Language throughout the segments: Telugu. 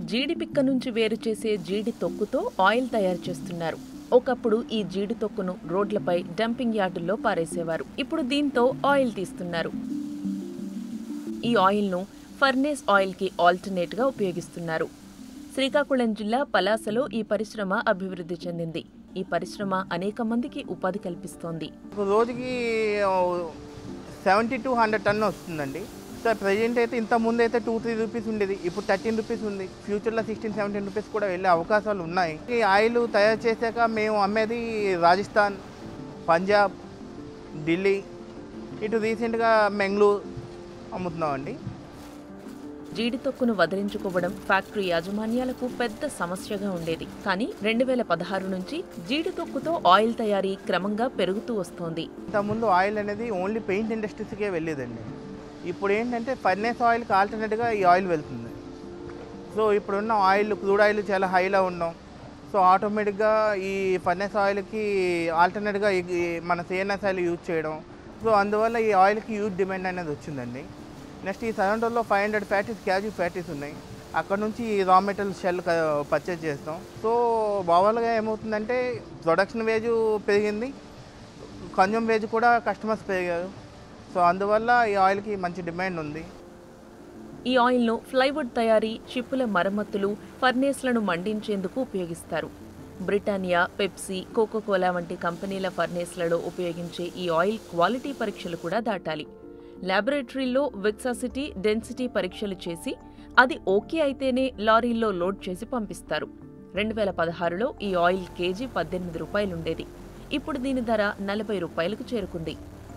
జీడి పిక్క నుంచి వేరు చేసే జీడి తొక్కుతో ఆయిల్ తయారు చేస్తున్నారు. ఒకప్పుడు ఈ జీడి తొక్కును రోడ్లపై డంపింగ్ యార్డుల్లో పారేసేవారు. ఇప్పుడు దీంతో ఆయిల్ తీస్తున్నారు. ఈ ఆయిల్ను ఫర్నేస్ ఆయిల్కి ఆల్టర్నేట్గా ఉపయోగిస్తున్నారు. శ్రీకాకుళం జిల్లా పలాసలో ఈ పరిశ్రమ అభివృద్ధి చెందింది. ఈ పరిశ్రమ అనేక మందికి ఉపాధి కల్పిస్తోంది. రోజుకి 70 to 100 టన్ను వస్తుందండి. సో ప్రజెంట్ అయితే ఇంత ముందు అయితే 2-3 రూపీస్ ఉండేది, ఇప్పుడు 13 రూపీస్ ఉంది. ఫ్యూచర్లో 16-17 రూపీస్ కూడా వెళ్ళే అవకాశాలు ఉన్నాయి. ఈ ఆయిల్ తయారు చేశాక మేము అమ్మేది రాజస్థాన్, పంజాబ్, ఢిల్లీ, ఇటు రీసెంట్గా మెంగళూరు అమ్ముతున్నామండి. జీడి తొక్కును వదిలించుకోవడం ఫ్యాక్టరీ యాజమాన్యాలకు పెద్ద సమస్యగా ఉండేది. కానీ 2016 నుంచి జీడి తొక్కుతో ఆయిల్ తయారీ క్రమంగా పెరుగుతూ వస్తోంది. ఇంతకుముందు ఆయిల్ అనేది ఓన్లీ పెయింట్ ఇండస్ట్రీస్కే వెళ్ళేదండి. ఇప్పుడు ఏంటంటే ఫర్నేస్ ఆయిల్కి ఆల్టర్నేట్గా ఈ ఆయిల్ వెళ్తుంది. సో ఇప్పుడున్న ఆయిల్, క్రూడ్ ఆయిల్ చాలా హైలో ఉన్నాం. సో ఆటోమేటిక్గా ఈ ఫర్నేస్ ఆయిల్కి ఆల్టర్నేట్గా మన సిఎన్ఎస్ ఆయిల్ యూజ్ చేయడం. సో అందువల్ల ఈ ఆయిల్కి యూజ్ డిమాండ్ అనేది వచ్చిందండి. నెక్స్ట్ ఈ సరౌండర్లో 500 ఫ్యాక్టరీస్, క్యాజు ఫ్యాక్టరీస్ ఉన్నాయి. అక్కడ నుంచి రా మెటీరియల్ షెల్ పర్చేజ్ చేస్తాం. సో ఓవరాల్గా ఏమవుతుందంటే ప్రొడక్షన్ వేజ్ పెరిగింది, కన్జ్యూమ్ వేజ్ కూడా కస్టమర్స్ పెరిగారు. సో అందువల్ల ఈ ఆయిల్కి మంచి డిమాండ్ ఉంది. ఈ ఆయిల్ను ఫ్లైవుడ్ తయారీ, షిప్పుల మరమ్మతులు, ఫర్నేస్లను మండించేందుకు ఉపయోగిస్తారు. బ్రిటానియా, పెప్సీ, కోకోకోలా వంటి కంపెనీల ఫర్నేస్లలో ఉపయోగించే ఈ ఆయిల్ క్వాలిటీ పరీక్షలు కూడా దాటాలి. ల్యాబొరేటరీలో విస్కాసిటీ, డెన్సిటీ పరీక్షలు చేసి అది ఓకే అయితేనే లారీల్లో లోడ్ చేసి పంపిస్తారు. 2016లో ఈ ఆయిల్ కేజీ 18 రూపాయలుండేది. ఇప్పుడు దీని ధర 40 రూపాయలకు చేరుకుంది.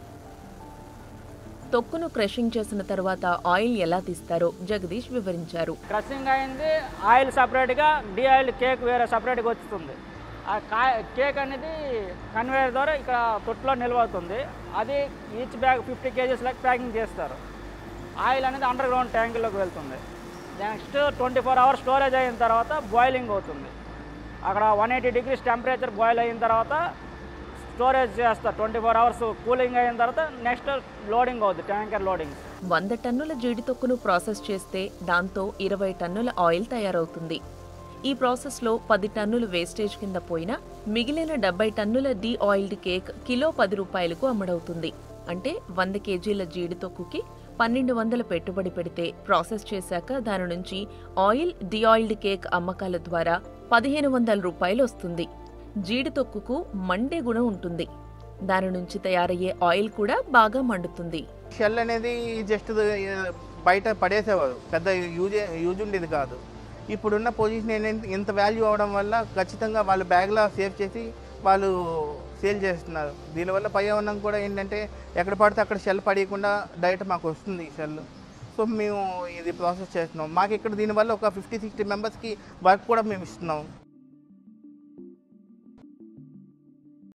తొక్కును క్రషింగ్ చేసిన తర్వాత ఆయిల్ ఎలా తీస్తారో జగదీష్ వివరించారు. క్రషింగ్ అయింది, ఆయిల్ సపరేట్గా, డి ఆయిల్ కేక్ వేరే సపరేట్గా వస్తుంది. ఆ కేక్ అనేది కన్వేయర్ ద్వారా ఇక్కడ తొట్టులో నిల్వ అవుతుంది. అది ఈచ్ బ్యాగ్ 50 kgs లెక్క ప్యాకింగ్ చేస్తారు. ఆయిల్ అనేది అండర్ గ్రౌండ్ ట్యాంకుల్లోకి వెళ్తుంది. నెక్స్ట్ 24 hours స్టోరేజ్ అయిన తర్వాత బాయిలింగ్ అవుతుంది. అక్కడ 180 degrees టెంపరేచర్ బాయిల్ అయిన తర్వాత స్టోరేజ్ చేస్తారు. 24 hours కూలింగ్ అయిన తర్వాత నెక్స్ట్ లోడింగ్ అవుతుంది, ట్యాంకర్ లోడింగ్. 100 టన్నుల జీడి తొక్కును ప్రాసెస్ చేస్తే దాంతో 20 టన్నుల ఆయిల్ తయారవుతుంది. ఈ ప్రాసెస్లో 10 టన్నులు వేస్టేజ్ కింద పోయినా మిగిలిన 70 టన్నుల డి ఆయిల్డ్ కేక్ కిలో 10 రూపాయలకు అమ్మడవుతుంది. అంటే 100 కేజీల జీడి తొక్కుకి 1200 పెట్టుబడి పెడితే ప్రాసెస్ చేశాక దాని నుంచి ఆయిల్, డి ఆయిల్డ్ కేక్ అమ్మకాల ద్వారా 1500 రూపాయలు వస్తుంది. జీడి తొక్కుకు మండే గుణం ఉంటుంది. దాని నుంచి తయారయ్యే ఆయిల్ కూడా బాగా మండుతుంది. షెల్ అనేది జస్ట్ బయట పడేసేవారు, పెద్ద యూజ్ ఉండేది కాదు. ఇప్పుడున్న పొజిషన్ ఏంటంటే ఇంత వాల్యూ అవడం వల్ల ఖచ్చితంగా వాళ్ళు బ్యాగ్లో సేవ్ చేసి వాళ్ళు సేల్ చేస్తున్నారు. దీనివల్ల పర్యావరణం కూడా ఏంటంటే ఎక్కడ పడితే అక్కడ షెల్ పడేయకుండా డైరెక్ట్ మాకు వస్తుంది ఈ షెల్. సో మేము ఇది ప్రాసెస్ చేస్తున్నాం. మాకు ఇక్కడ దీనివల్ల ఒక 50-60 మెంబర్స్కి వర్క్ కూడా మేము ఇస్తున్నాం.